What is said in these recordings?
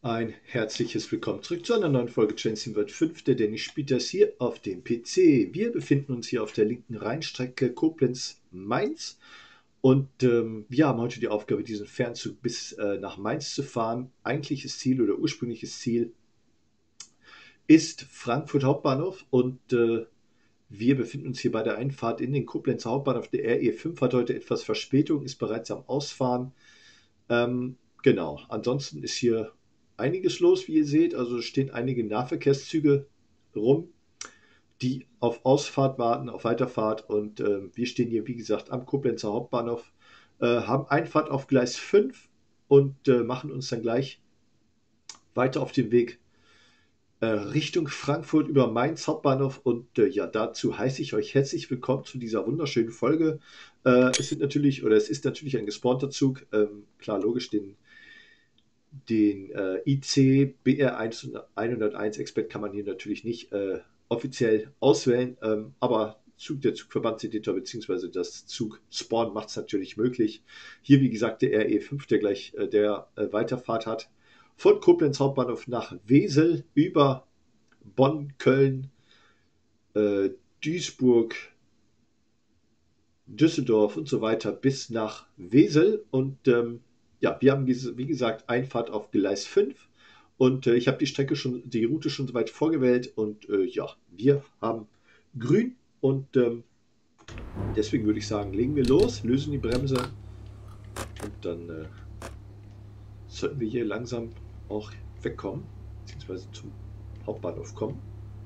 Ein herzliches Willkommen zurück zu einer neuen Folge Train World 5. Der Dennis spielt das hier auf dem PC. Wir befinden uns hier auf der linken Rheinstrecke Koblenz-Mainz und wir haben heute die Aufgabe, diesen Fernzug bis nach Mainz zu fahren. Eigentliches Ziel oder ursprüngliches Ziel ist Frankfurt Hauptbahnhof und wir befinden uns hier bei der Einfahrt in den Koblenzer Hauptbahnhof. Der RE5 hat heute etwas Verspätung, ist bereits am Ausfahren. Genau, ansonsten ist hier einiges los, wie ihr seht. Also es stehen einige Nahverkehrszüge rum, die auf Ausfahrt warten, auf Weiterfahrt. Und wir stehen hier, wie gesagt, am Koblenzer Hauptbahnhof, haben Einfahrt auf Gleis 5 und machen uns dann gleich weiter auf den Weg Richtung Frankfurt über Mainz Hauptbahnhof. Und ja, dazu heiße ich euch herzlich willkommen zu dieser wunderschönen Folge. Es ist natürlich ein gespawnter Zug. Klar, logisch, den IC BR101 Expert kann man hier natürlich nicht offiziell auswählen, aber der Zugverbandseditator bzw. das Zug-Spawn macht es natürlich möglich. Hier, wie gesagt, der RE5, der gleich Weiterfahrt hat, von Koblenz Hauptbahnhof nach Wesel über Bonn, Köln, Duisburg, Düsseldorf und so weiter bis nach Wesel. Und ja, wir haben, wie gesagt, Einfahrt auf Gleis 5 und ich habe die Route schon soweit vorgewählt und ja, wir haben grün und deswegen würde ich sagen, legen wir los, lösen die Bremse und dann sollten wir hier langsam auch wegkommen, beziehungsweise zum Hauptbahnhof kommen.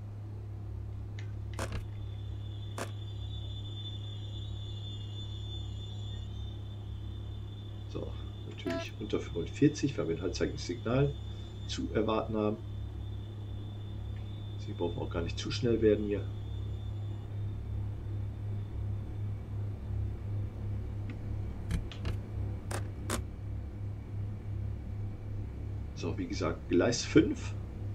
So, natürlich unter 45, weil wir ein halbzeitiges Signal zu erwarten haben. Sie brauchen auch gar nicht zu schnell werden hier. So, wie gesagt, Gleis 5.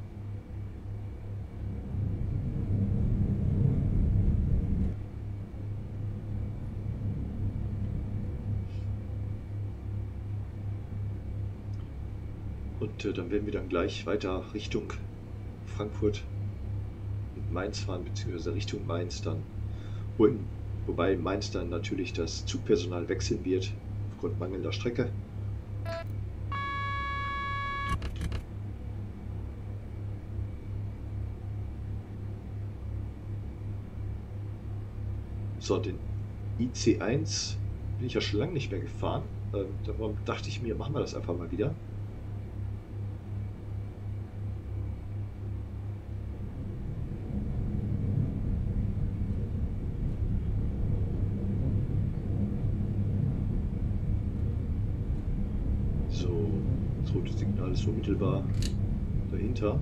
Und dann werden wir dann gleich weiter Richtung Frankfurt und Mainz fahren, beziehungsweise Richtung Mainz dann. Wobei Mainz dann natürlich das Zugpersonal wechseln wird, aufgrund mangelnder Strecke. So, den IC1 bin ich ja schon lange nicht mehr gefahren. Darum dachte ich mir, machen wir das einfach mal wieder. So, das rote Signal ist unmittelbar dahinter.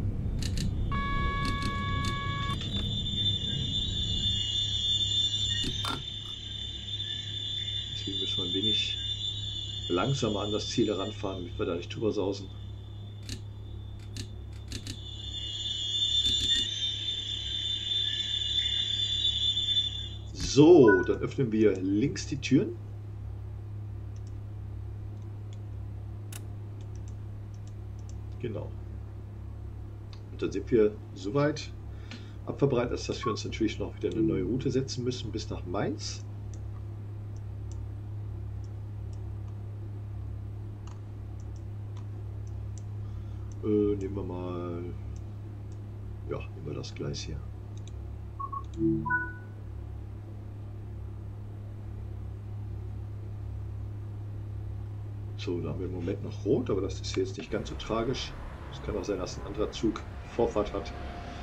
Deswegen müssen wir ein wenig langsamer an das Ziel heranfahren, damit wir da nicht drüber sausen. So, dann öffnen wir links die Türen. Genau. Und dann sind wir soweit abverbreitet, dass wir uns natürlich noch wieder eine neue Route setzen müssen bis nach Mainz. Nehmen wir mal, ja, nehmen wir das Gleis hier. So, da haben wir im Moment noch rot, aber das ist jetzt nicht ganz so tragisch. Es kann auch sein, dass ein anderer Zug Vorfahrt hat.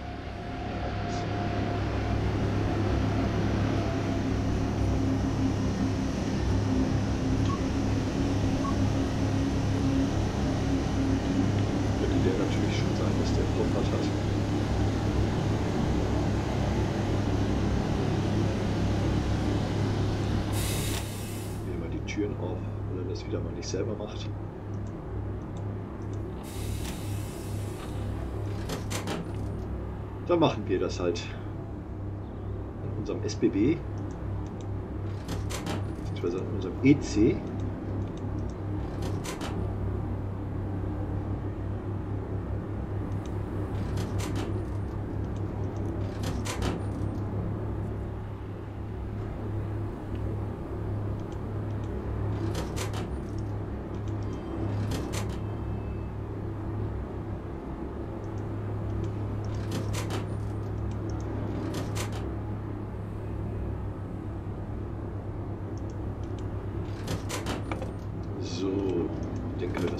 Könnte der natürlich schon sein, dass der Vorfahrt hat. Nehmen wir die Türen auf, weil er das wieder mal nicht selber macht. Dann machen wir das halt an unserem SBB, beziehungsweise an unserem EC.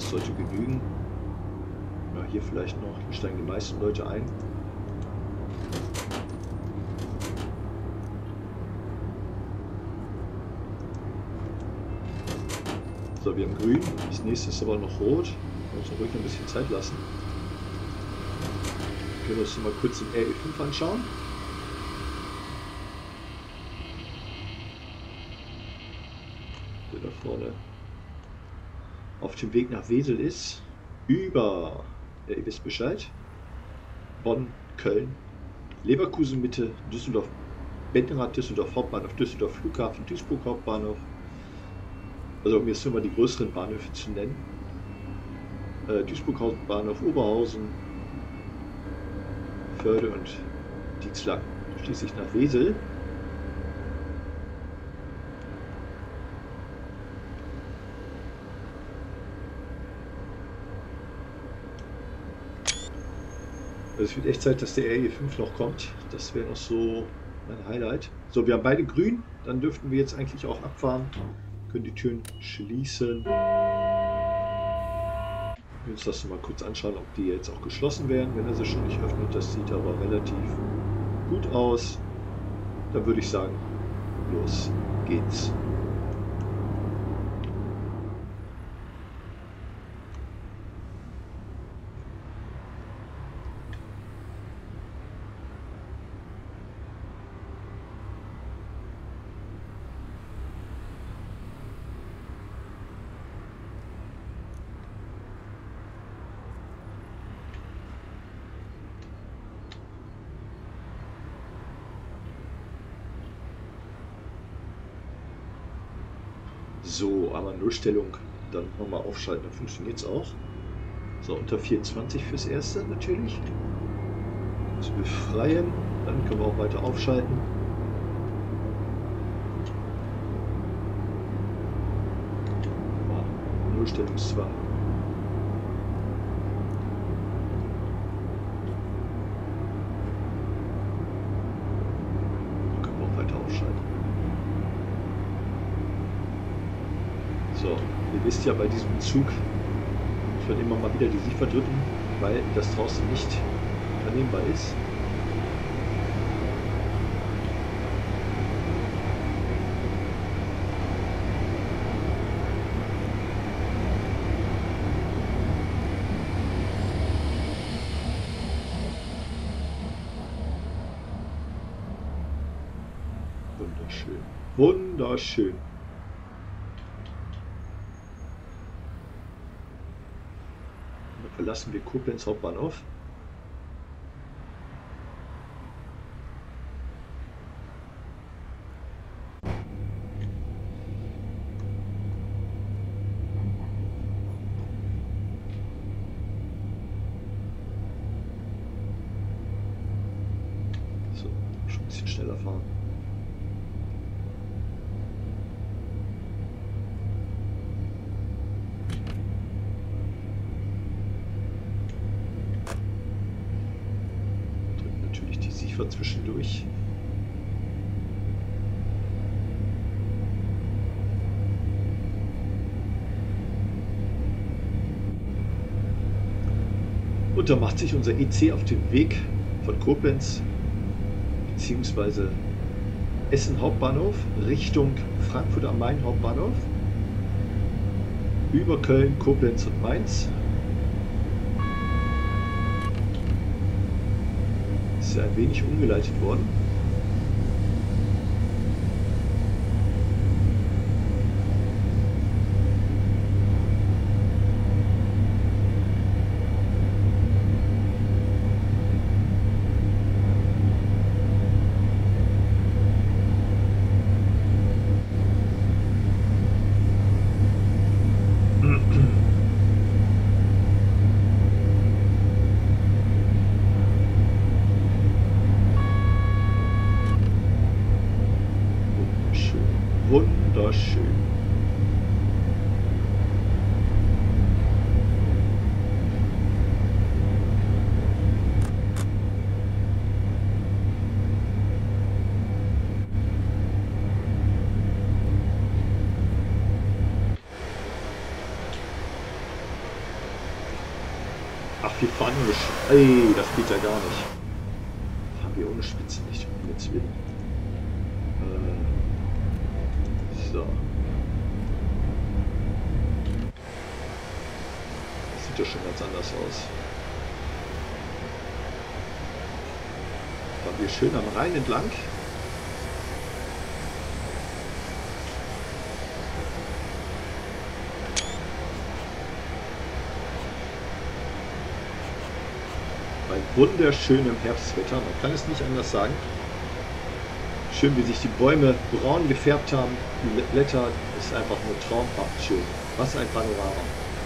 Das sollte genügen. Ja, hier vielleicht noch. Hier steigen die meisten Leute ein. So, wir haben grün. Das nächste ist aber noch rot. Wir müssen ruhig ein bisschen Zeit lassen. Können wir uns mal kurz den RE5 anschauen. Der da vorne auf dem Weg nach Wesel ist. Über, ja, ihr wisst Bescheid, Bonn, Köln, Leverkusen Mitte, Düsseldorf, Benrath, Düsseldorf Hauptbahnhof, Düsseldorf Flughafen, Duisburg Hauptbahnhof. Also um jetzt nur mal die größeren Bahnhöfe zu nennen. Duisburg Hauptbahnhof, Oberhausen, Förde und Dietzlang. Schließlich nach Wesel. Also es wird echt Zeit, dass der RE5 noch kommt. Das wäre noch so mein Highlight. So, wir haben beide grün. Dann dürften wir jetzt eigentlich auch abfahren. Können die Türen schließen. Wir uns das mal kurz anschauen, ob die jetzt auch geschlossen werden, wenn er sie schon nicht öffnet. Das sieht aber relativ gut aus. Dann würde ich sagen, los geht's. So, einmal Nullstellung, dann nochmal aufschalten, dann funktioniert es auch. So, unter 24 fürs Erste natürlich. Das befreien, dann können wir auch weiter aufschalten. Nullstellungszwang. Dann können wir auch weiter aufschalten. So, ihr wisst ja, bei diesem Zug muss man immer mal wieder die Siefer drücken, weil das draußen nicht vernehmbar ist. Wunderschön. Wunderschön. Verlassen wir Koblenz Hauptbahnhof. So, schon ein bisschen schneller fahren. Zwischendurch. Und da macht sich unser EC auf den Weg von Koblenz bzw. Essen Hauptbahnhof Richtung Frankfurt am Main Hauptbahnhof über Köln, Koblenz und Mainz. Ist ja ein wenig umgeleitet worden. Ach, wir fahren ohne Spitze. Ey, das geht ja gar nicht. Fahren wir ohne Spitze nicht, um jetzt Willen. So. Das sieht ja schon ganz anders aus. Fahren wir schön am Rhein entlang. Bei wunderschönem Herbstwetter, man kann es nicht anders sagen. Schön, wie sich die Bäume braun gefärbt haben, die Blätter, ist einfach nur traumhaft schön. Was ein Panorama.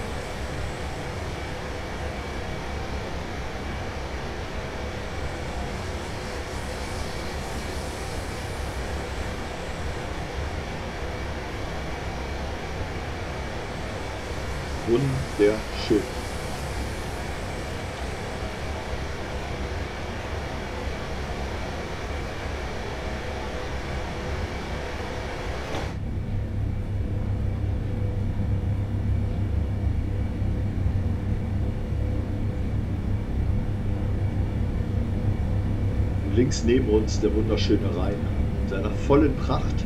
Wunderschön. Links neben uns der wunderschöne Rhein in seiner vollen Pracht.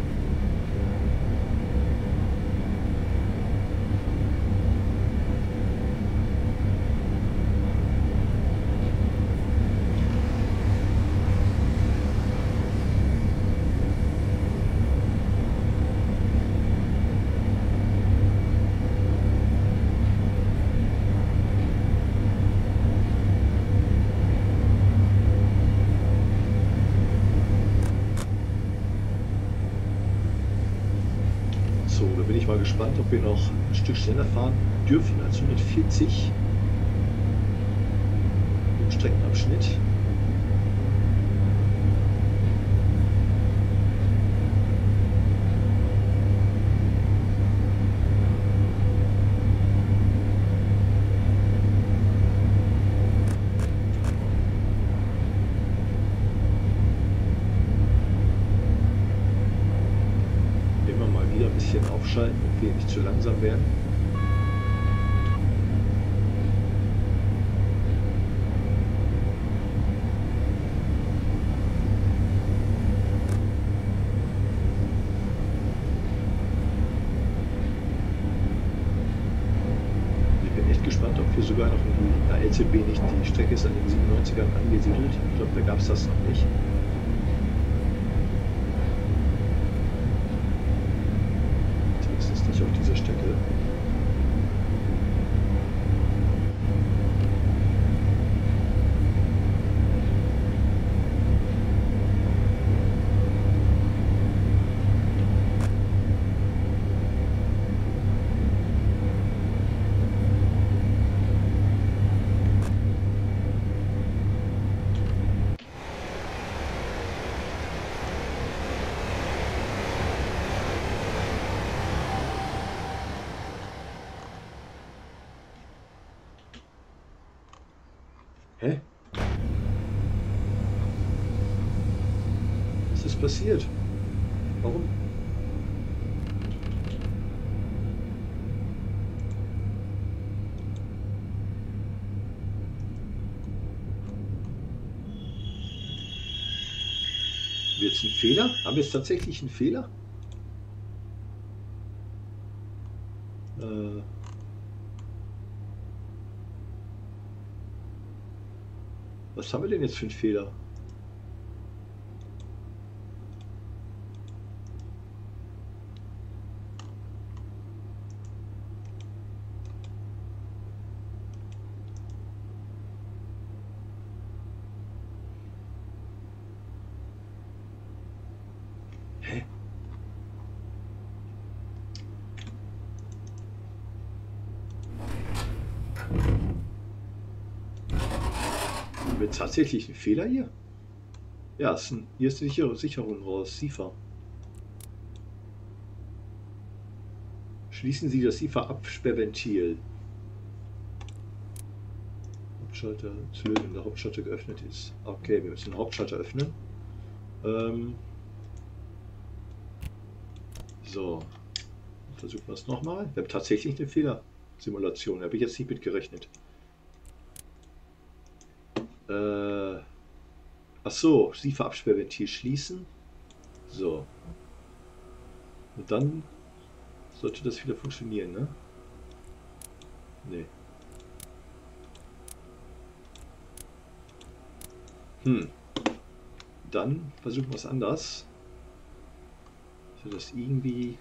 So, da bin ich mal gespannt, ob wir noch ein Stück schneller fahren dürfen als 140 im Streckenabschnitt. Aufschalten, ob wir nicht zu langsam werden. Ich bin echt gespannt, ob wir sogar noch in die LCB nicht, die Strecke ist an den 97ern angesiedelt. Ich glaube, da gab es das noch nicht. Auf dieser Strecke. Hä? Was ist passiert? Warum? Haben wir jetzt einen Fehler? Haben wir jetzt tatsächlich einen Fehler? Was haben wir denn jetzt für einen Fehler? Hä? Haben wir tatsächlich einen Fehler hier? Ja, hier ist die Sicherung raus. SIFA. Schließen Sie das SIFA-Absperrventil. Hauptschalter zu lösen, wenn der Hauptschalter geöffnet ist. Okay, wir müssen den Hauptschalter öffnen. So. Versuchen wir es nochmal. Wir haben tatsächlich eine Fehlersimulation. Da habe ich jetzt nicht mit gerechnet. Ach so, Sieferabsperrventil schließen. So. Und dann sollte das wieder funktionieren, ne? Nee. Dann versuchen wir es anders. So, das irgendwie...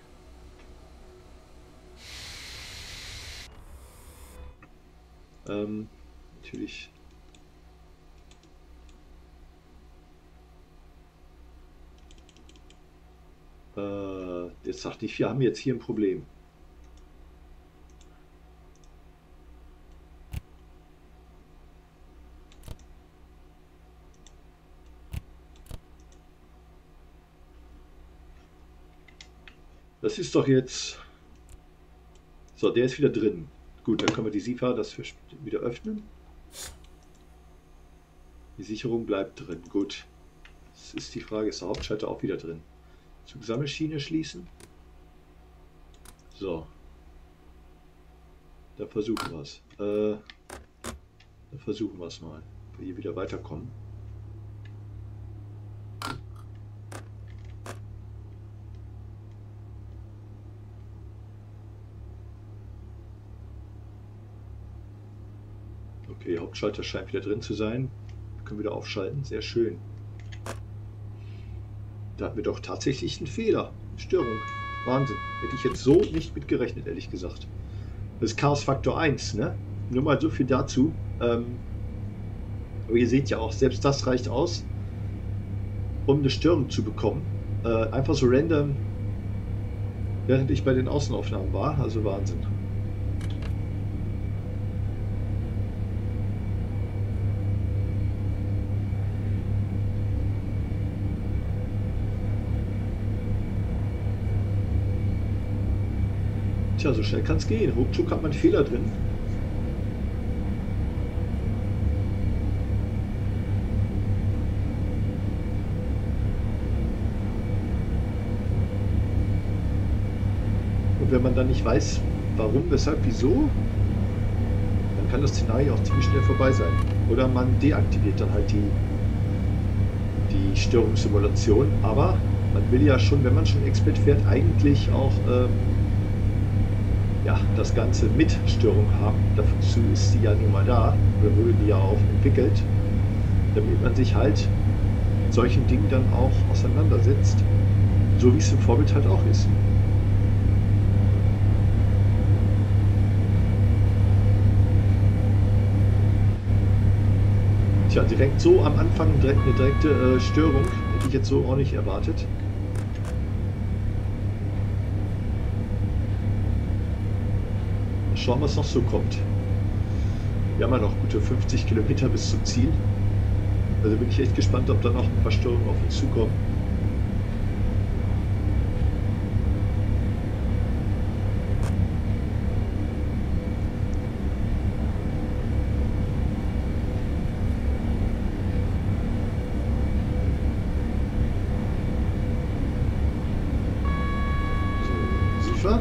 natürlich... jetzt dachte ich, wir haben jetzt hier ein Problem. Das ist doch jetzt... So, der ist wieder drin. Gut, dann können wir die SIFA das wieder öffnen. Die Sicherung bleibt drin. Gut. Das ist die Frage, ist der Hauptschalter auch wieder drin? Zugsammelschiene schließen. So. Dann versuchen wir es. Dann versuchen wir es mal. Ob wir hier wieder weiterkommen. Okay, Hauptschalter scheint wieder drin zu sein. Wir können wieder aufschalten. Sehr schön. Da hatten wir doch tatsächlich einen Fehler. Störung. Wahnsinn. Hätte ich jetzt so nicht mit gerechnet, ehrlich gesagt. Das ist Chaos Faktor 1, ne? Nur mal so viel dazu. Aber ihr seht ja auch, selbst das reicht aus, um eine Störung zu bekommen. Einfach so random, während ich bei den Außenaufnahmen war. Also Wahnsinn. Tja, so schnell kann es gehen. Ruckzuck hat man einen Fehler drin. Und wenn man dann nicht weiß, warum, weshalb, wieso, dann kann das Szenario auch ziemlich schnell vorbei sein. Oder man deaktiviert dann halt die Störungssimulation. Aber man will ja schon, wenn man schon Expert fährt, eigentlich auch ja, das Ganze mit Störung haben. Dazu ist sie ja nun mal da, oder wurde die ja auch entwickelt, damit man sich halt mit solchen Dingen dann auch auseinandersetzt. So wie es im Vorbild halt auch ist. Tja, direkt so am Anfang eine direkte Störung hätte ich jetzt so auch nicht erwartet. Schauen, was noch so kommt. Wir haben ja noch gute 50 Kilometer bis zum Ziel. Also bin ich echt gespannt, ob da noch ein paar Störungen auf uns zukommen. So, sicher.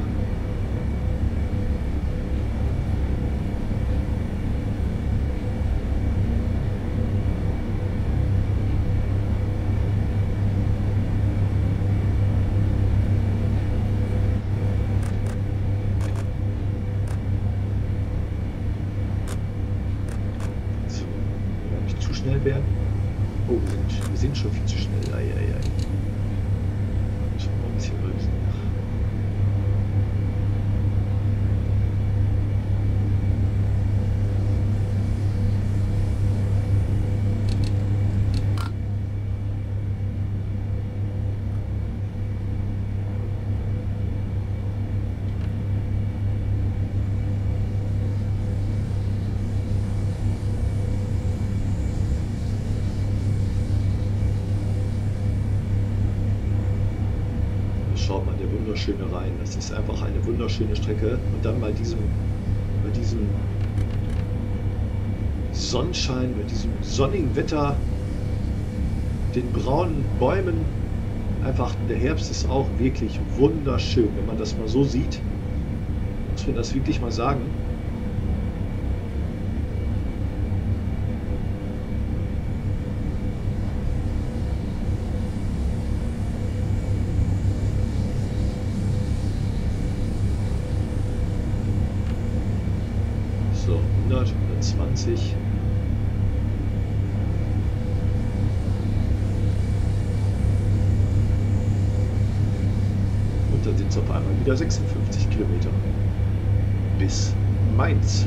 Werden. Oh, wir sind schon viel zu schnell. Ei. Müssen wir mal ein bisschen bremsen. Schaut mal, der wunderschöne Rhein. Das ist einfach eine wunderschöne Strecke. Und dann bei diesem Sonnenschein, bei diesem sonnigen Wetter, den braunen Bäumen. Einfach, der Herbst ist auch wirklich wunderschön. Wenn man das mal so sieht, muss man das wirklich mal sagen. 120. Und dann sind es auf einmal wieder 56 Kilometer bis Mainz.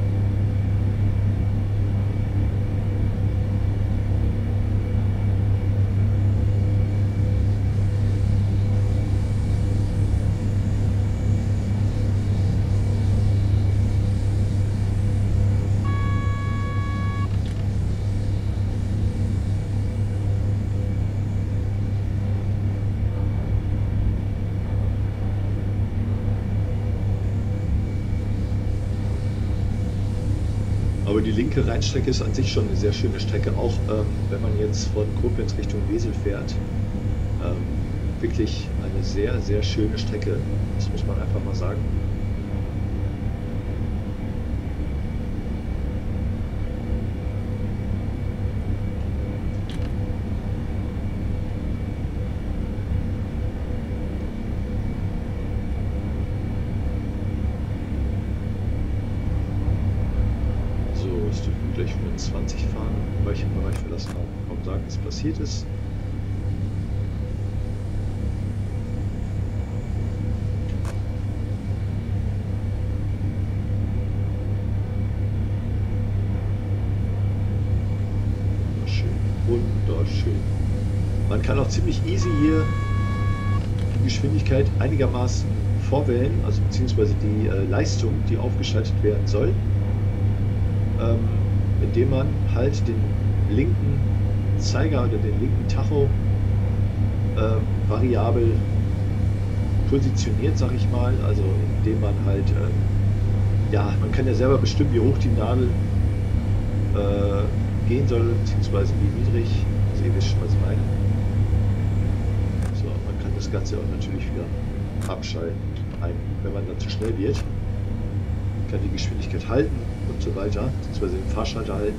Aber die linke Rheinstrecke ist an sich schon eine sehr schöne Strecke, auch wenn man jetzt von Koblenz Richtung Wesel fährt. Wirklich eine sehr, sehr schöne Strecke, das muss man einfach mal sagen. Es dürfen gleich 120 fahren, weil ich den Bereich verlassen habe. Kaum sagen, was passiert ist. Wunderschön, wunderschön. Man kann auch ziemlich easy hier die Geschwindigkeit einigermaßen vorwählen, also beziehungsweise die Leistung, die aufgeschaltet werden soll. Indem man halt den linken Zeiger oder den linken Tacho variabel positioniert, sag ich mal. Also indem man halt, ja, man kann ja selber bestimmen, wie hoch die Nadel gehen soll, beziehungsweise wie niedrig. Also ihr wisst schon, was ich meine. So, man kann das Ganze auch natürlich wieder abschalten, wenn man dann zu schnell wird. Man kann die Geschwindigkeit halten und so weiter, beziehungsweise den Fahrschalter halten.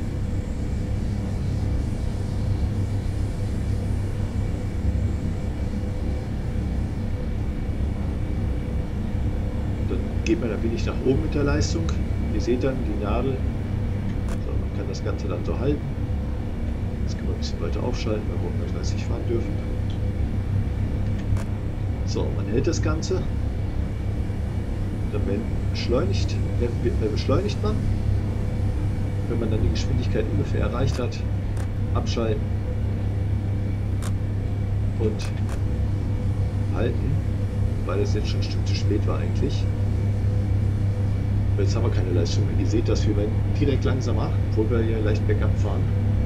Dann geht man ein wenig nach oben mit der Leistung. Ihr seht dann die Nadel. So, man kann das Ganze dann so halten. Jetzt können wir ein bisschen weiter aufschalten, weil wir 130 fahren dürfen. So, man hält das Ganze. Dann beschleunigt man. Wenn man dann die Geschwindigkeit ungefähr erreicht hat, abschalten und halten, weil das jetzt schon ein Stück zu spät war eigentlich. Jetzt haben wir keine Leistung mehr. Ihr seht, dass wir direkt langsamer, obwohl wir hier leicht bergab fahren.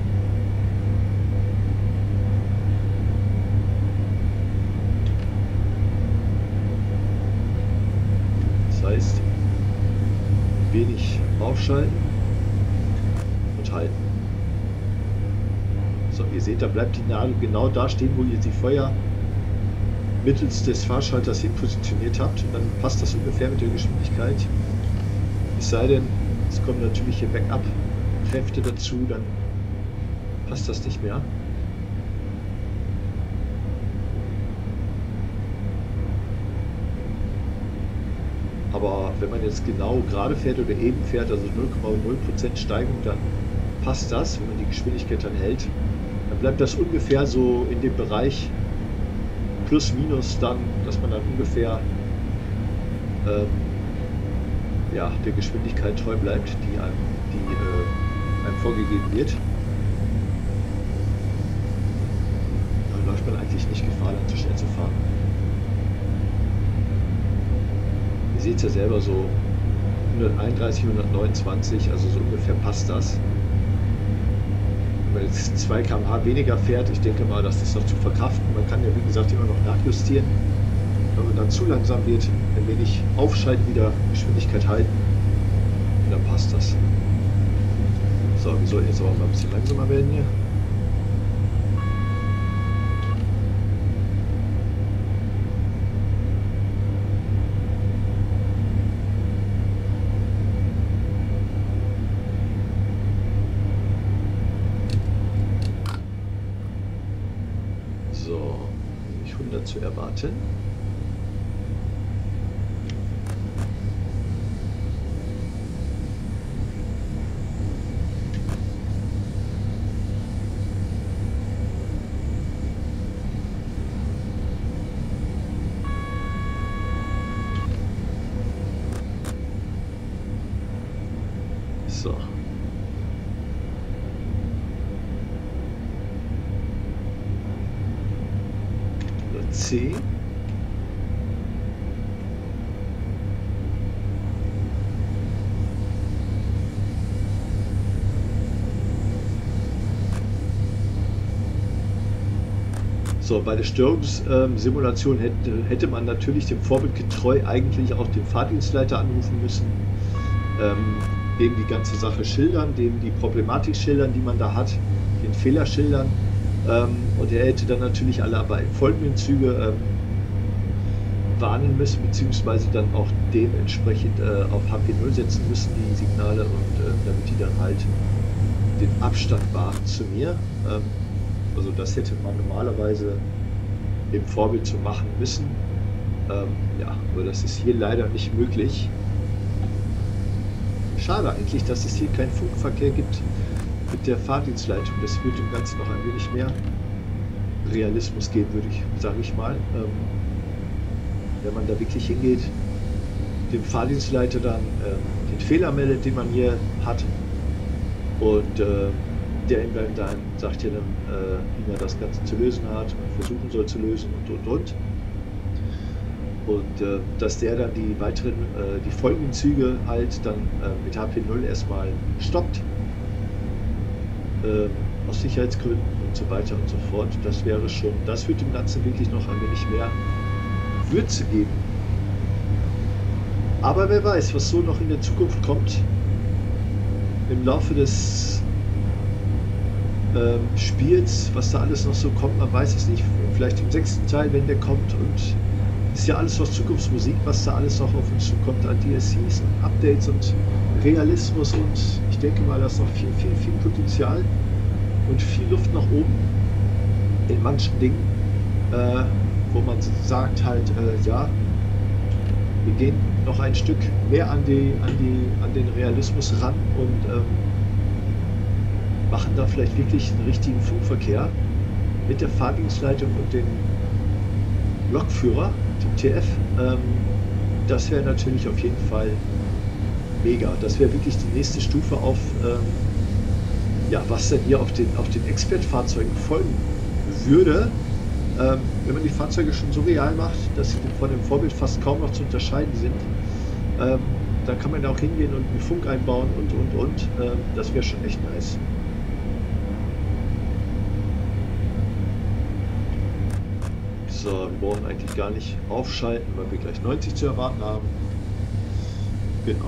Das heißt, wenig aufschalten und halten. So, ihr seht, da bleibt die Nadel genau da stehen, wo ihr sie vorher mittels des Fahrschalters hin positioniert habt. Und dann passt das ungefähr mit der Geschwindigkeit. Es sei denn, es kommen natürlich hier Backup-Kräfte dazu, dann passt das nicht mehr. Aber wenn man jetzt genau gerade fährt oder eben fährt, also 0,0% Steigung, dann passt das, wenn man die Geschwindigkeit dann hält. Dann bleibt das ungefähr so in dem Bereich plus minus dann, dass man dann ungefähr ja, der Geschwindigkeit treu bleibt, die einem vorgegeben wird. Dann läuft man eigentlich nicht Gefahr, dann zu schnell zu fahren. Ihr seht es ja selber, so 131, 129, also so ungefähr passt das. Wenn man jetzt 2 km/h weniger fährt, ich denke mal, das ist noch zu verkraften. Man kann ja, wie gesagt, immer noch nachjustieren. Wenn man dann zu langsam wird, ein wenig aufschalten, wieder Geschwindigkeit halten und dann passt das. So, wir sollten jetzt aber mal ein bisschen langsamer werden hier. So, 100 zu erwarten. So. C. So, bei der Störungssimulation hätte man natürlich dem Vorbild getreu eigentlich auch den Fahrdienstleiter anrufen müssen, dem die ganze Sache schildern, dem die Problematik schildern, die man da hat, den Fehler schildern. Und er hätte dann natürlich alle bei folgenden Züge warnen müssen, beziehungsweise dann auch dementsprechend auf HP0 setzen müssen, die Signale, und damit die dann halt den Abstand wahren zu mir. Also das hätte man normalerweise im Vorbild so machen müssen. Ja, aber das ist hier leider nicht möglich. Schade eigentlich, dass es hier keinen Funkverkehr gibt mit der Fahrdienstleitung. Das würde dem Ganzen noch ein wenig mehr Realismus geben, sage ich mal. Wenn man da wirklich hingeht, dem Fahrdienstleiter dann den Fehler meldet, den man hier hat, und der ihm dann sagt ja dann, wie man das Ganze zu lösen hat und versuchen soll zu lösen und. Und dass der dann die folgenden Züge halt dann mit HP0 erstmal stoppt, aus Sicherheitsgründen und so weiter und so fort. Das wäre schon, das wird dem Ganzen wirklich noch ein wenig mehr Würze geben. Aber wer weiß, was so noch in der Zukunft kommt. Im Laufe des Spiels, was da alles noch so kommt, man weiß es nicht. Vielleicht im 6. Teil, wenn der kommt, und ist ja alles noch Zukunftsmusik, was da alles noch auf uns zukommt an DLCs und Updates und Realismus, und ich denke mal, da ist noch viel Potenzial und viel Luft nach oben in manchen Dingen, wo man sagt halt, ja, wir gehen noch ein Stück mehr an den Realismus ran und machen da vielleicht wirklich einen richtigen Funkverkehr mit der Fahrdienstleitung und dem Lokführer, dem TF. Das wäre natürlich auf jeden Fall mega. Das wäre wirklich die nächste Stufe auf, ja, was dann hier auf den Expert-Fahrzeugen folgen würde. Wenn man die Fahrzeuge schon so real macht, dass sie von dem Vorbild fast kaum noch zu unterscheiden sind, dann kann man da auch hingehen und einen Funk einbauen und. Das wäre schon echt nice. So, wir brauchen eigentlich gar nicht aufschalten, weil wir gleich 90 zu erwarten haben. Genau.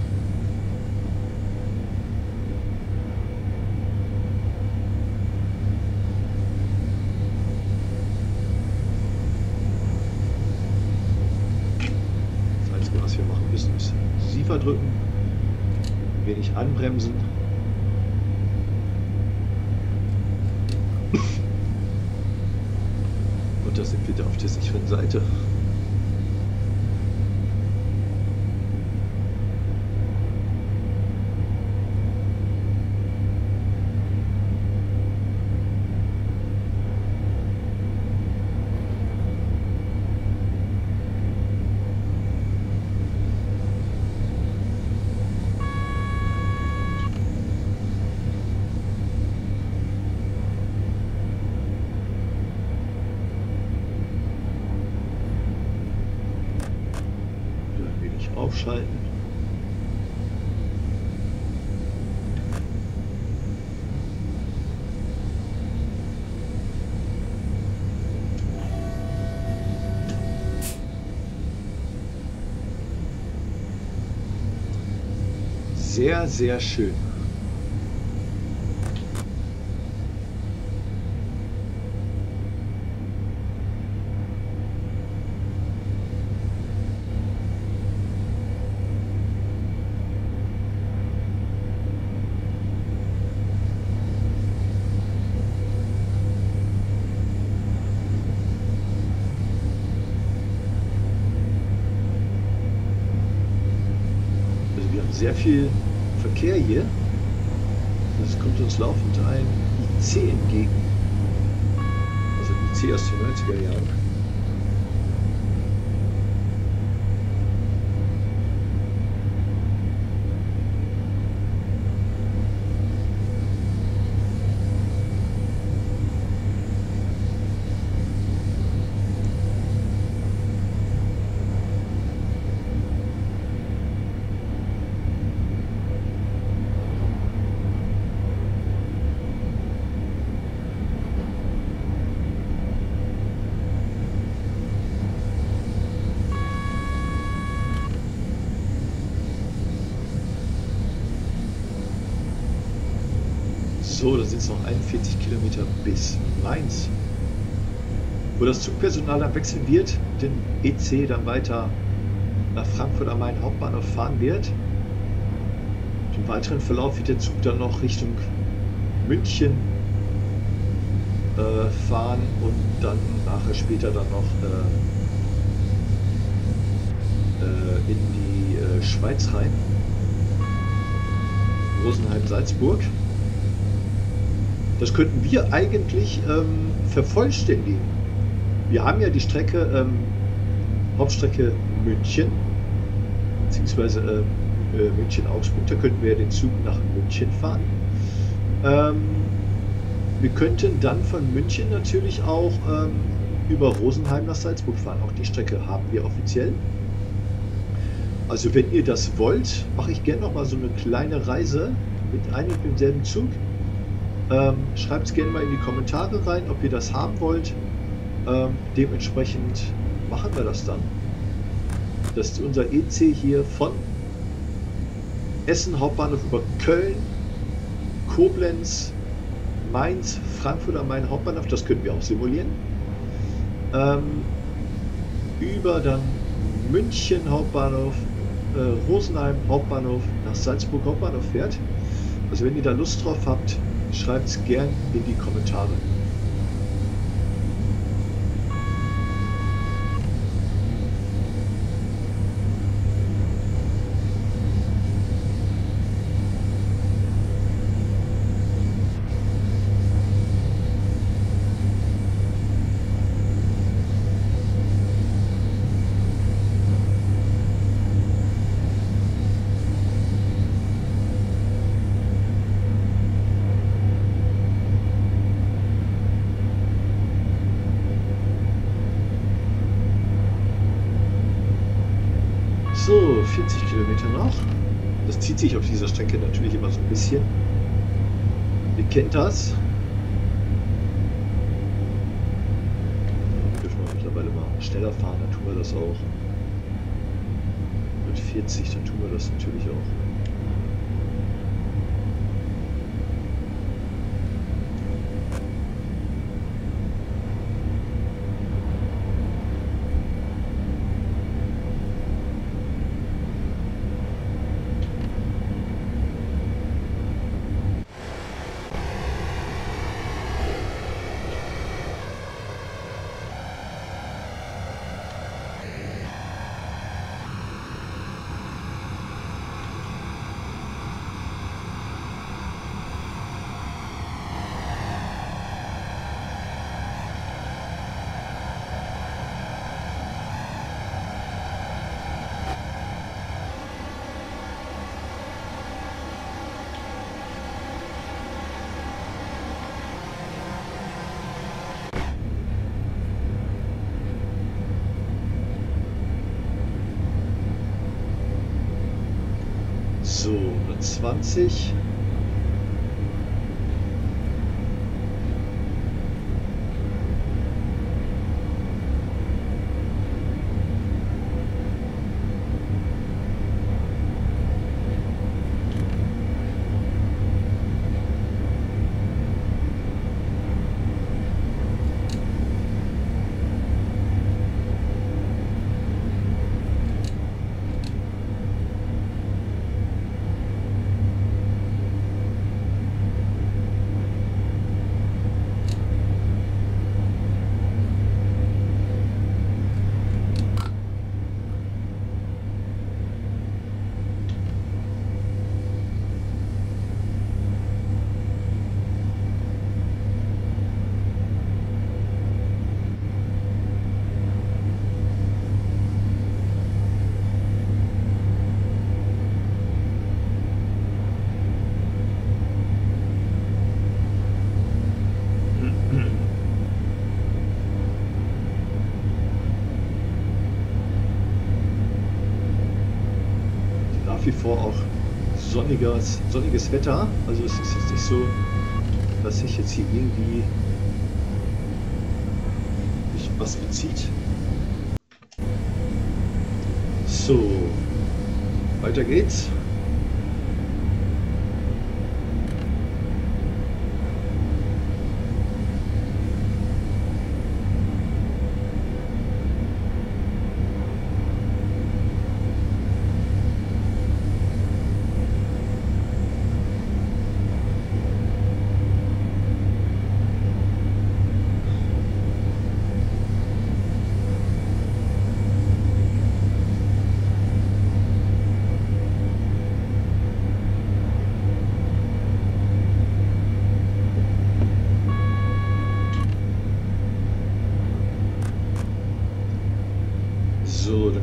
Das Einzige, was wir machen müssen, ist Siefer drücken, ein wenig anbremsen. Und da sind wir da auf der sicheren Seite. Aufschalten. Sehr, sehr schön. Sehr viel Verkehr hier. Es kommt uns laufend ein IC entgegen. Also ein IC aus den 90er Jahren. So, da sind es noch 41 Kilometer bis Mainz, wo das Zugpersonal dann wechseln wird, den EC dann weiter nach Frankfurt am Main Hauptbahnhof fahren wird. Im weiteren Verlauf wird der Zug dann noch Richtung München fahren und dann nachher später dann noch in die Schweiz rein. Rosenheim-Salzburg. Das könnten wir eigentlich vervollständigen. Wir haben ja die Strecke, Hauptstrecke München, beziehungsweise München-Augsburg, da könnten wir den Zug nach München fahren. Wir könnten dann von München natürlich auch über Rosenheim nach Salzburg fahren. Auch die Strecke haben wir offiziell. Also wenn ihr das wollt, mache ich gerne noch mal so eine kleine Reise mit einem und demselben Zug. Schreibt es gerne mal in die Kommentare rein, ob ihr das haben wollt. Dementsprechend machen wir das dann. Das ist unser EC hier von Essen Hauptbahnhof über Köln, Koblenz, Mainz, Frankfurt am Main Hauptbahnhof, das können wir auch simulieren. Über dann München Hauptbahnhof, Rosenheim Hauptbahnhof nach Salzburg Hauptbahnhof fährt. Also wenn ihr da Lust drauf habt, schreibt es gern in die Kommentare. So, 40 Kilometer noch. Das zieht sich auf dieser Strecke natürlich immer so ein bisschen. Ihr kennt das. Wir dürfen wir mittlerweile mal schneller fahren, dann tun wir das auch. Mit 40, dann tun wir das natürlich auch. So, 120. Nach wie vor auch sonniges Wetter. Also es ist jetzt nicht so, dass sich jetzt hier irgendwie was bezieht. So, weiter geht's.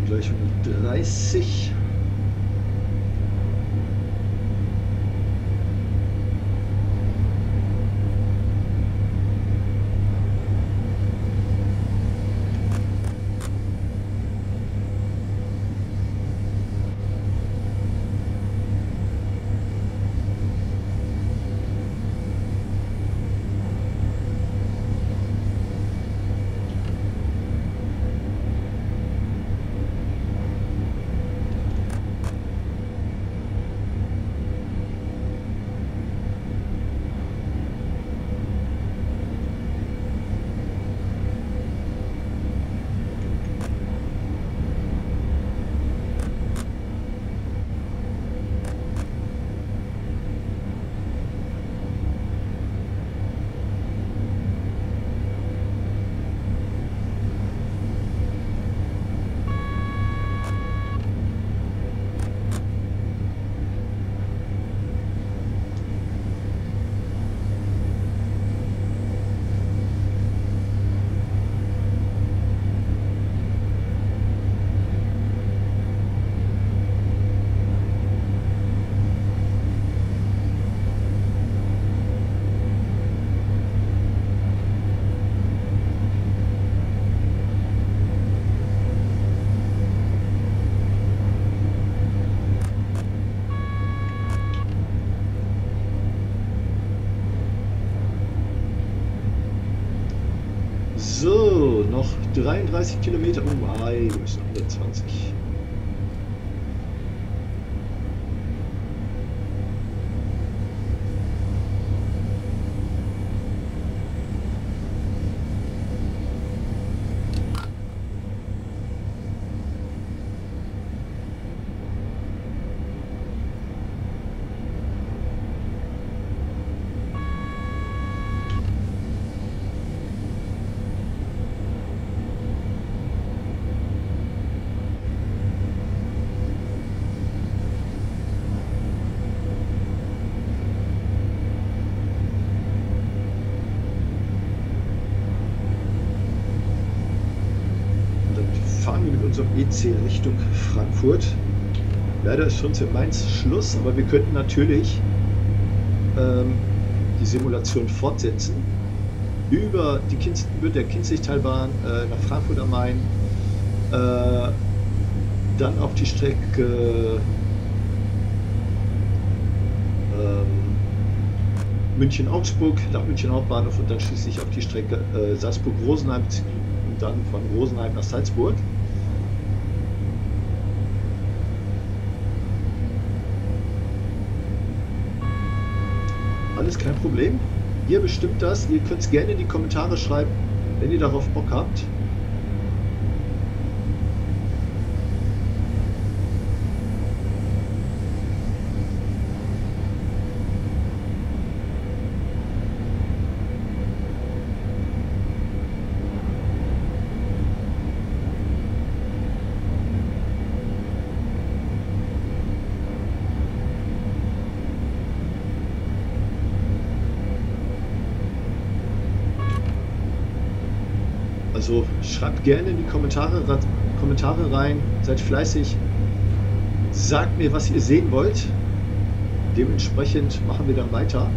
gleich 130. So, noch 33 Kilometer. Oh, wir müssen 120. Fahren wir mit unserem EC Richtung Frankfurt. Leider ist schon in Mainz Schluss, aber wir könnten natürlich die Simulation fortsetzen über die der Kinzigtalbahn nach Frankfurt am Main, dann auf die Strecke München-Augsburg nach München Hauptbahnhof und dann schließlich auf die Strecke Salzburg-Rosenheim und dann von Rosenheim nach Salzburg. Alles kein Problem. Ihr bestimmt das. Ihr könnt es gerne in die Kommentare schreiben, wenn ihr darauf Bock habt. Also schreibt gerne in die Kommentare rein, seid fleißig, sagt mir, was ihr sehen wollt. Dementsprechend machen wir dann weiter.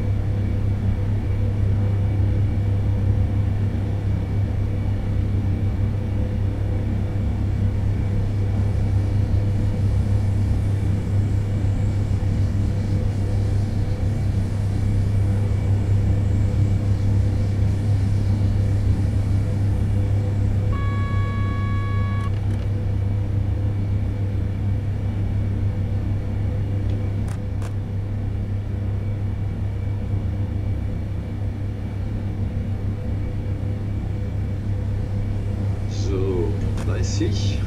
So, 30.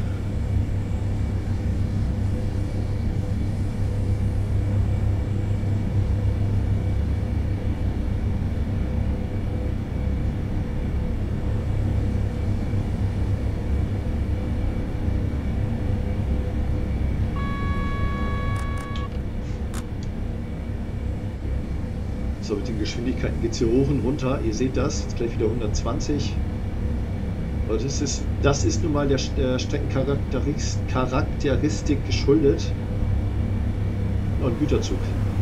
So, mit den Geschwindigkeiten geht es hier hoch und runter. Ihr seht das, jetzt gleich wieder 120. Aber das ist nun mal der Streckencharakteristik geschuldet. Und Güterzug.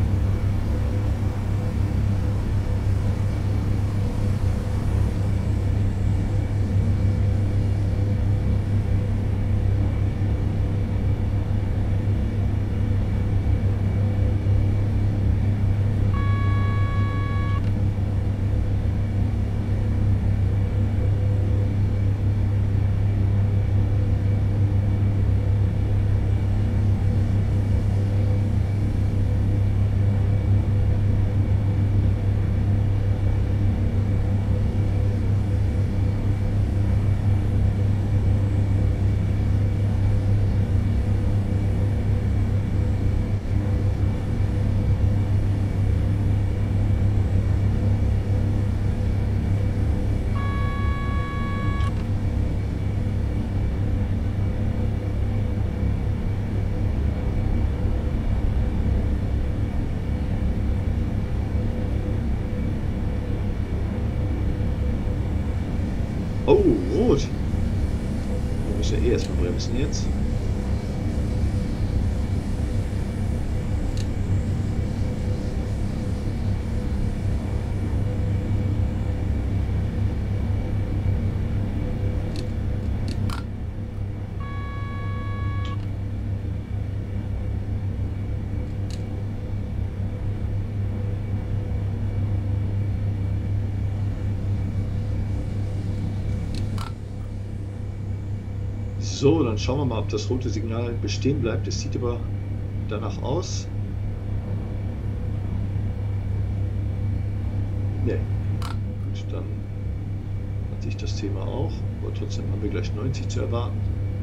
Oh, rot. Wir müssen ja eh erstmal bremsen jetzt. So, dann schauen wir mal, ob das rote Signal bestehen bleibt. Es sieht aber danach aus. Ne. Gut, dann hat sich das Thema auch. Aber trotzdem haben wir gleich 90 zu erwarten.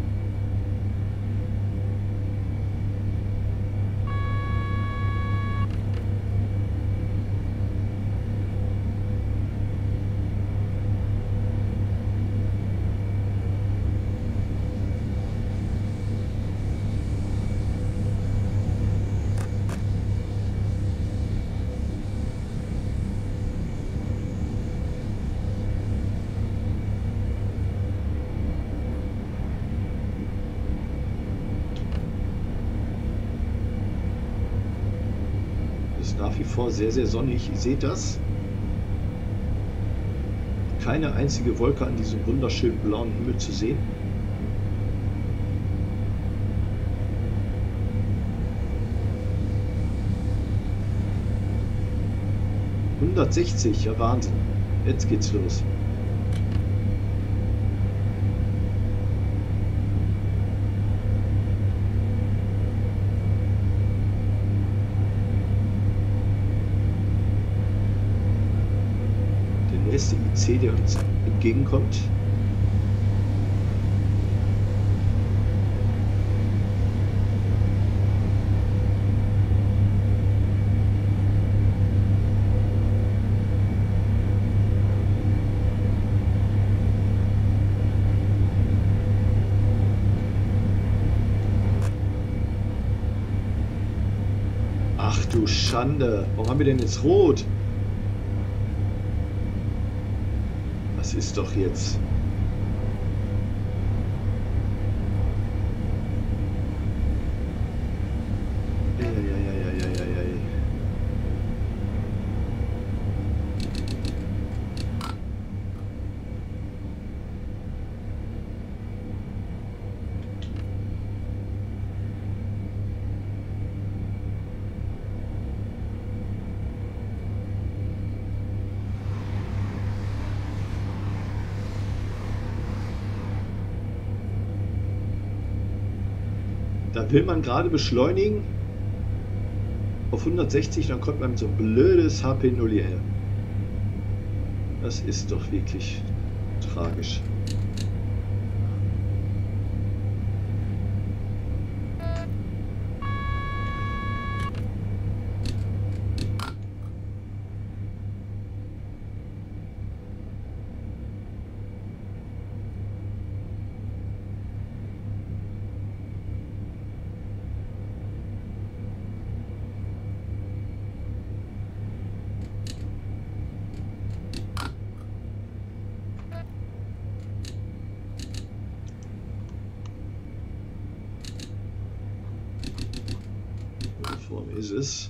Nach wie vor sehr, sehr sonnig. Ihr seht das. Keine einzige Wolke an diesem wunderschönen blauen Himmel zu sehen. »160, ja Wahnsinn. Jetzt geht's los.« Nächste IC, der uns entgegenkommt. Ach du Schande, warum haben wir denn jetzt rot? Das ist doch jetzt. Da will man gerade beschleunigen auf 160, dann kommt man so ein blödes HP0 hierher. Das ist doch wirklich tragisch. ist es.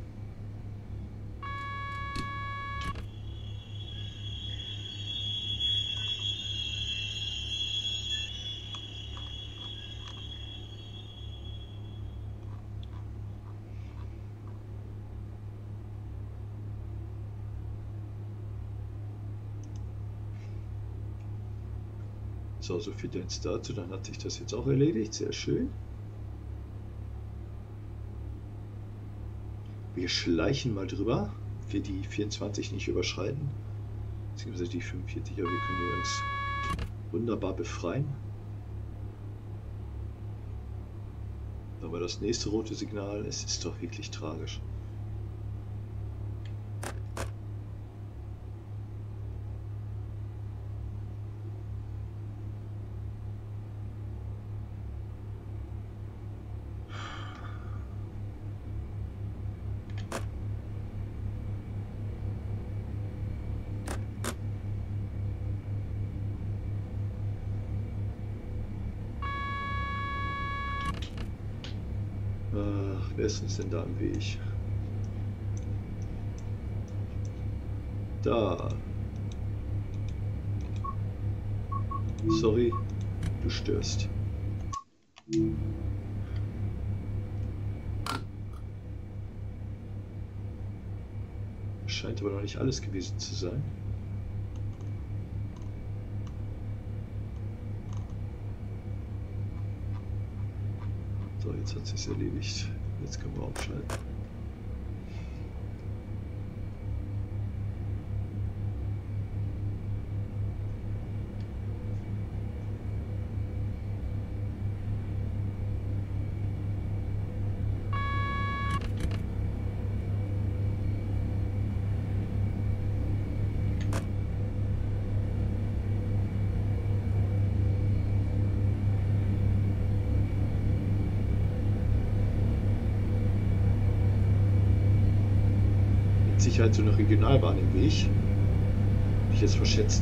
So, so viel jetzt dazu. Dann hat sich das jetzt auch erledigt. Sehr schön. Wir schleichen mal drüber. Wir die 24 nicht überschreiten. Beziehungsweise die 45. Aber wir können uns wunderbar befreien. Aber das nächste rote Signal, es ist doch wirklich tragisch. Wer ist uns denn da im Weg? Da. Sorry, du störst. Scheint aber noch nicht alles gewesen zu sein. So, jetzt hat es sich erledigt. Jetzt können wir aufschalten. Sicherheit so eine Regionalbahn im Weg. Würde ich jetzt verschätzen.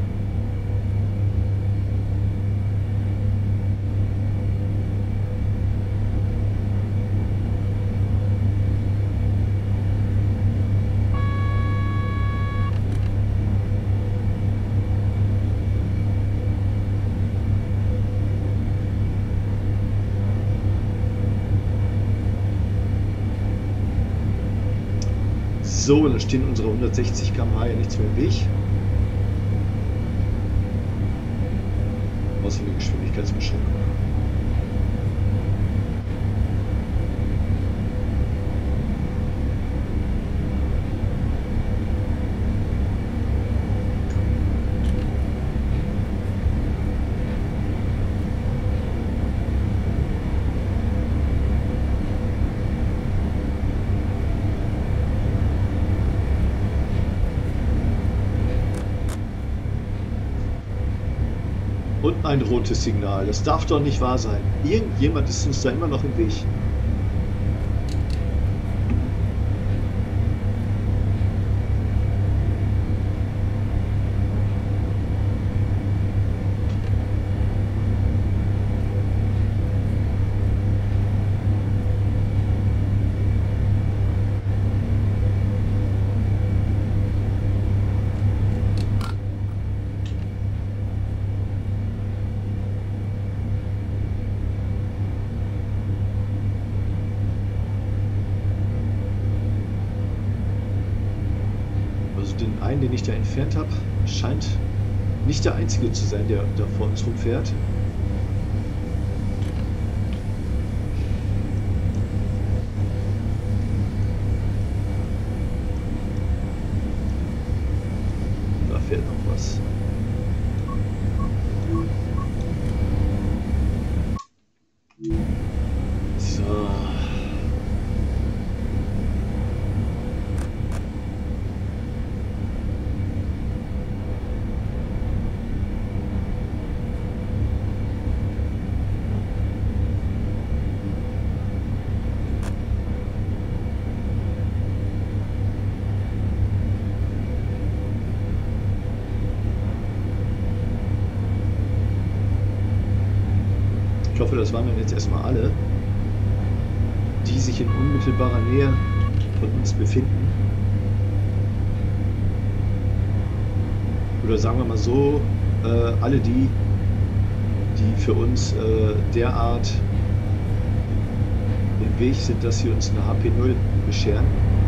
So, dann stehen unsere 160 km/h ja nichts mehr im Weg. Außer eine Geschwindigkeitsbeschränkung. Und ein rotes Signal. Das darf doch nicht wahr sein. Irgendjemand ist uns da immer noch im Weg. Den ich da entfernt habe, scheint nicht der einzige zu sein, der da vor uns rumfährt. Da fährt noch was. So. Ich hoffe, das waren dann jetzt erstmal alle, die die sich in unmittelbarer Nähe von uns befinden. Oder sagen wir mal so, alle die für uns derart im Weg sind, dass sie uns eine HP0 bescheren.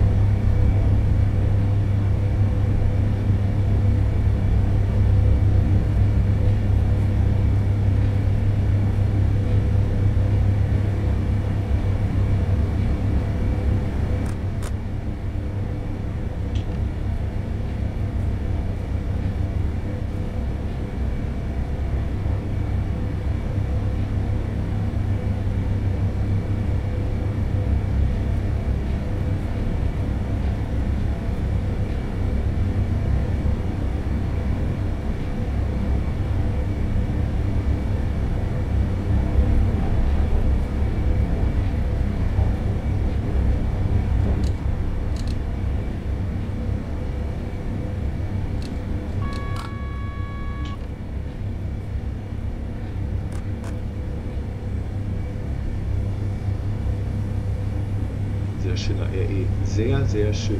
Sehr schöner RE. Sehr, sehr schön.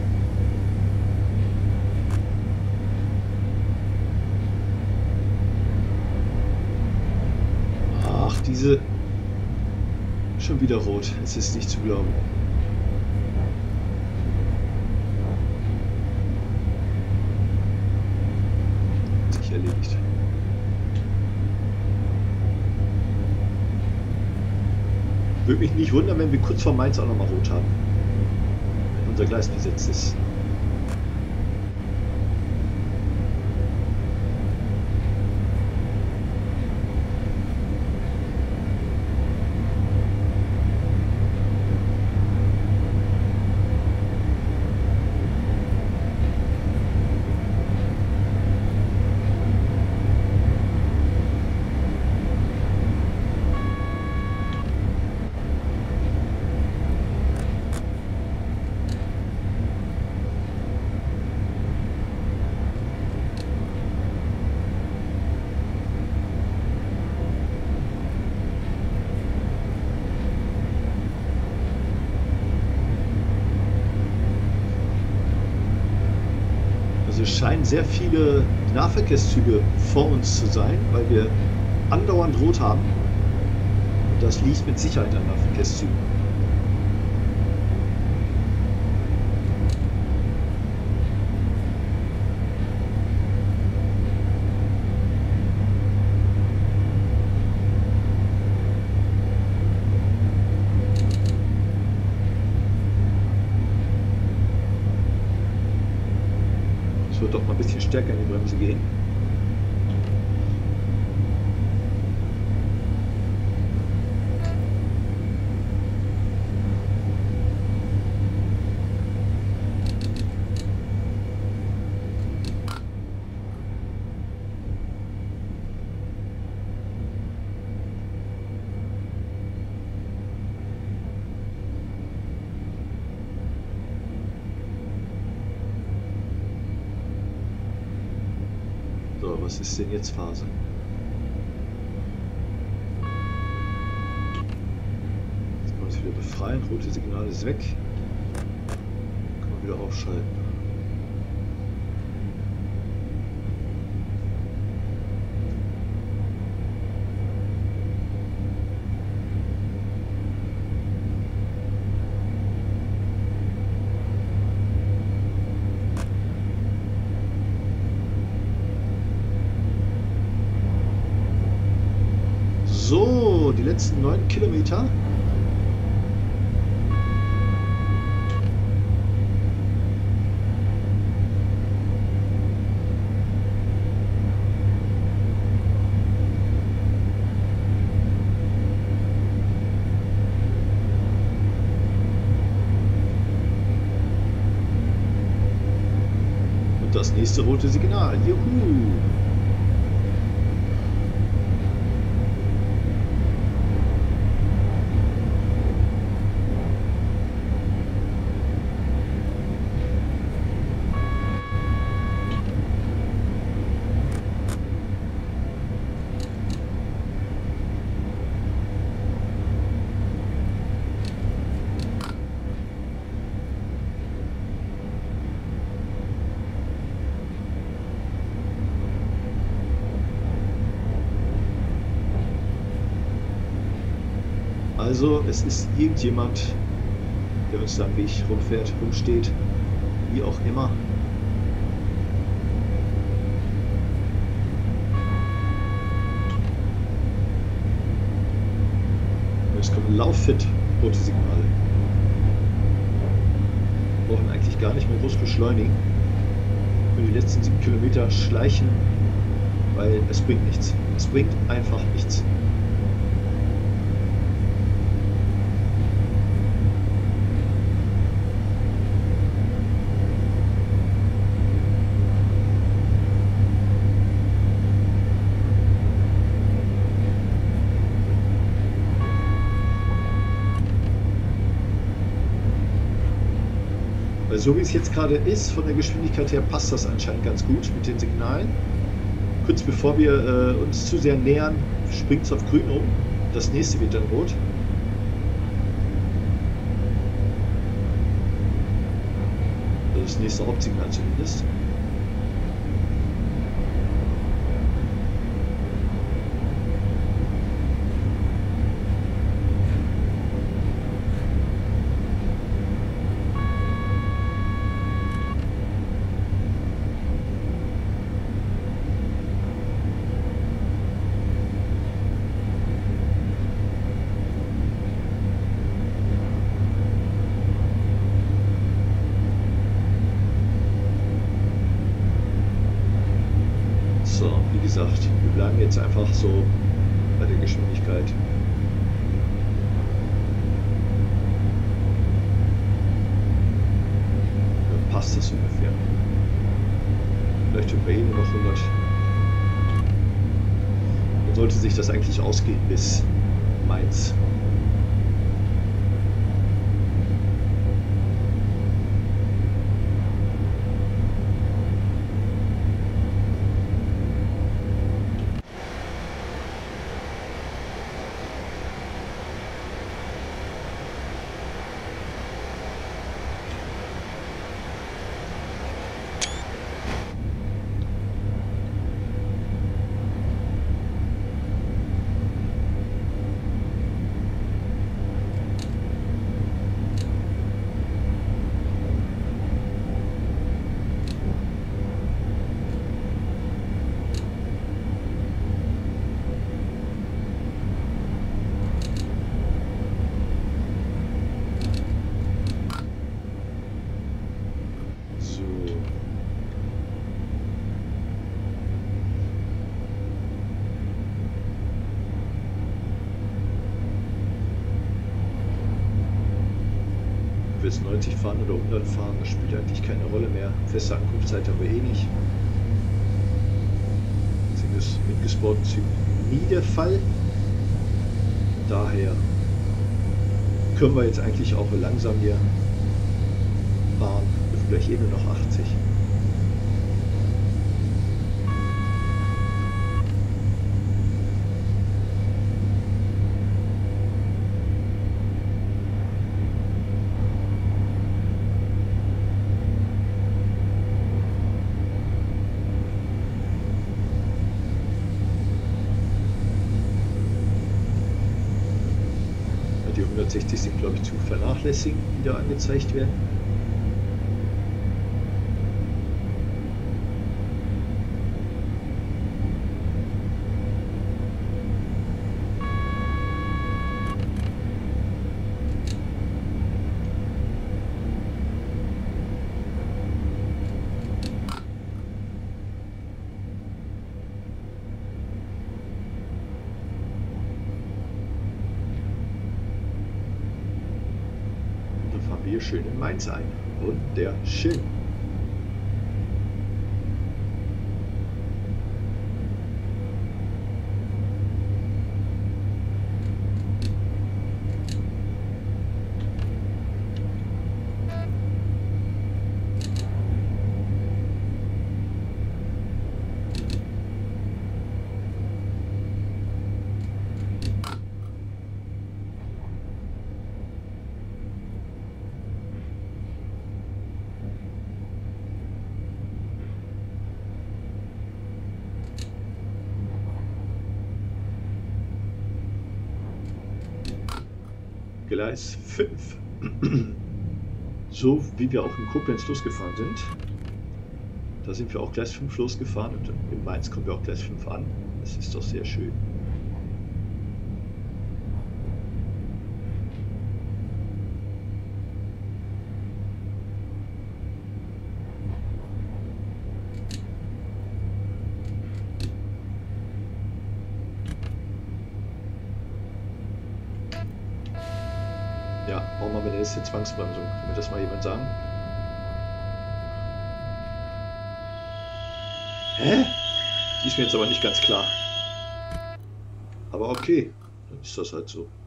Ach, diese... Schon wieder rot. Es ist nicht zu glauben. Hat sich erledigt. Würde mich nicht wundern, wenn wir kurz vor Mainz auch nochmal rot haben. Wenn unser Gleis besetzt ist. Es scheinen sehr viele Nahverkehrszüge vor uns zu sein, weil wir andauernd rot haben. Und das liegt mit Sicherheit an Nahverkehrszügen. Ich würde doch mal ein bisschen stärker in die Bremse gehen. So, was ist denn jetzt Phase? Jetzt können wir uns wieder befreien. Rote Signal ist weg. Können wir wieder aufschalten. So, die letzten 9 Kilometer. Und das nächste rote Signal. Juhu! Also, es ist irgendjemand, der uns da am Weg rumfährt, rumsteht, wie auch immer. Es kommen lauffit rote Signale. Wir brauchen eigentlich gar nicht mehr groß beschleunigen. Für die letzten 7 Kilometer schleichen, weil es bringt nichts. Es bringt einfach nichts. Weil so wie es jetzt gerade ist, von der Geschwindigkeit her, passt das anscheinend ganz gut mit den Signalen. Kurz bevor wir uns zu sehr nähern, springt es auf grün um. Das nächste wird dann rot. Also das nächste Hauptsignal zumindest. So, wie gesagt, wir bleiben jetzt einfach so bei der Geschwindigkeit. Dann passt das ungefähr. Vielleicht über hier nur noch 100. Dann sollte sich das eigentlich ausgehen bis Mainz. Bis 90 fahren oder 100 fahren, das spielt eigentlich keine Rolle mehr. Feste Ankunftszeit haben wir eh nicht. Das ist mit gesporten Zügen nie der Fall. Daher können wir jetzt eigentlich auch langsam hier fahren. Wir dürfen gleich eh nur noch 80. Die 160 sind, glaube ich, zu vernachlässigen, die da angezeigt werden. Wir schön in Mainz ein. Wunderschön. Gleis 5. So wie wir auch in Koblenz losgefahren sind. Da sind wir auch Gleis 5 losgefahren und in Mainz kommen wir auch Gleis 5 an. Das ist doch sehr schön. Ja, warum haben wir denn jetzt eine Zwangsbremsung? Kann mir das mal jemand sagen? Hä? Die ist mir jetzt aber nicht ganz klar. Aber okay, dann ist das halt so.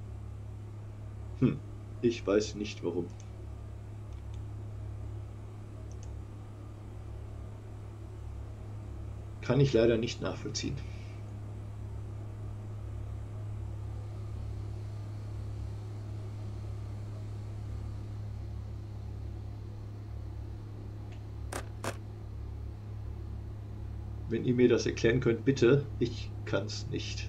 Ich weiß nicht warum. Kann ich leider nicht nachvollziehen. Wenn ihr mir das erklären könnt, bitte. Ich kann es nicht.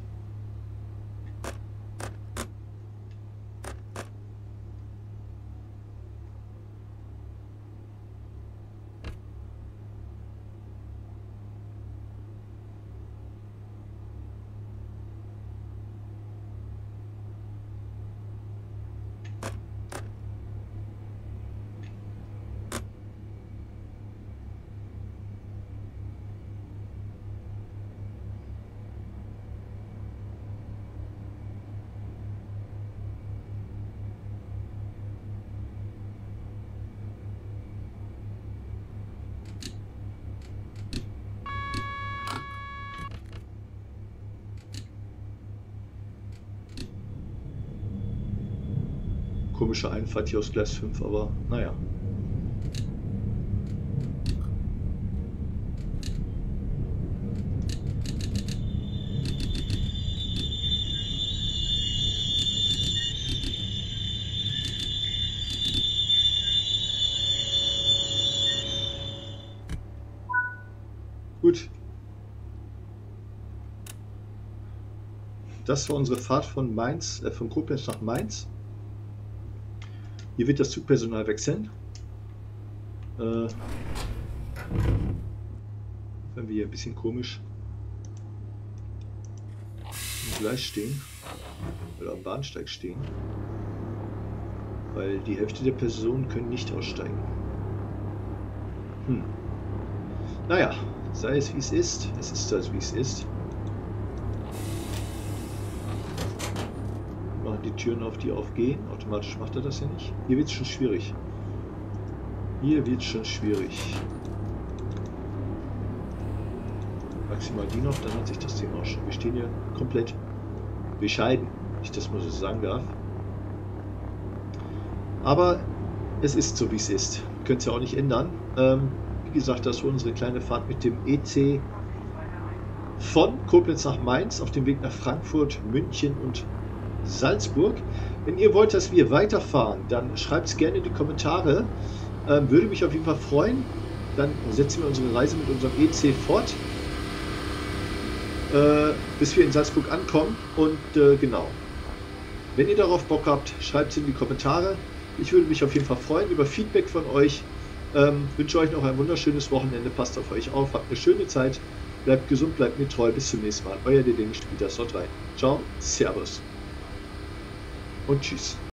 Komische Einfahrt hier aus Gleis 5, aber naja. Gut. Das war unsere Fahrt von Mainz, von Koblenz nach Mainz. Hier wird das Zugpersonal wechseln. Wenn wir hier ein bisschen komisch im Gleis stehen oder am Bahnsteig stehen, weil die Hälfte der Personen können nicht aussteigen. Naja, sei es wie es ist. Es ist also wie es ist. Machen die Türen auf, die aufgehen. Automatisch macht er das ja nicht. Hier wird es schon schwierig. Hier wird es schon schwierig. Maximal die noch, dann hat sich das Thema auch schon. Wir stehen hier komplett bescheiden, wenn ich das mal so sagen darf. Aber es ist so, wie es ist. Wir können es ja auch nicht ändern. Wie gesagt, das war unsere kleine Fahrt mit dem EC von Koblenz nach Mainz auf dem Weg nach Frankfurt, München und Salzburg. Wenn ihr wollt, dass wir weiterfahren, dann schreibt es gerne in die Kommentare. Würde mich auf jeden Fall freuen. Dann setzen wir unsere Reise mit unserem EC fort, bis wir in Salzburg ankommen. Und genau, wenn ihr darauf Bock habt, schreibt es in die Kommentare. Ich würde mich auf jeden Fall freuen über Feedback von euch. Wünsche euch noch ein wunderschönes Wochenende. Passt auf euch auf, habt eine schöne Zeit. Bleibt gesund, bleibt mir treu. Bis zum nächsten Mal. Euer Deding, Spielers, haut rein. Ciao, Servus und tschüss.